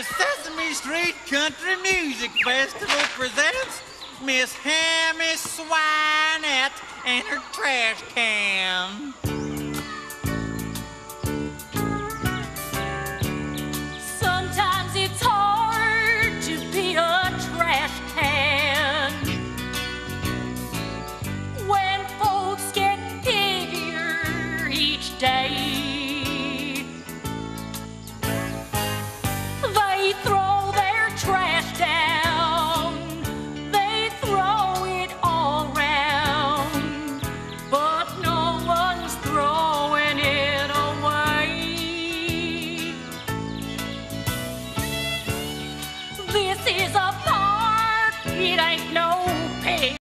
The Sesame Street Country Music Festival presents Miss Hammy Swinette and her trash can.